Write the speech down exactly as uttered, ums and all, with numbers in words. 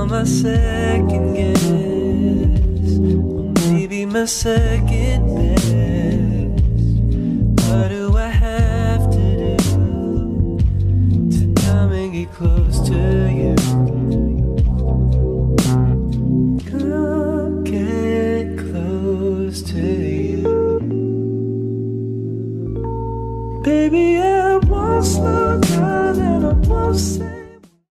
my second guess, or maybe my second best. What do I have to do to come and get close to you?